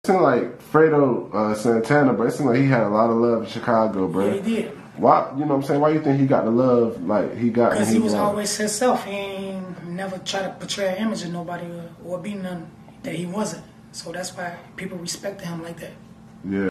It seemed like Fredo Santana, bro. It seemed like he had a lot of love in Chicago, bro. Yeah, he did. Why? You know what I'm saying? Why you think he got the love like he got? Because he was always himself. He ain't never try to portray an image of nobody or be none that he wasn't. So that's why people respected him like that. Yeah.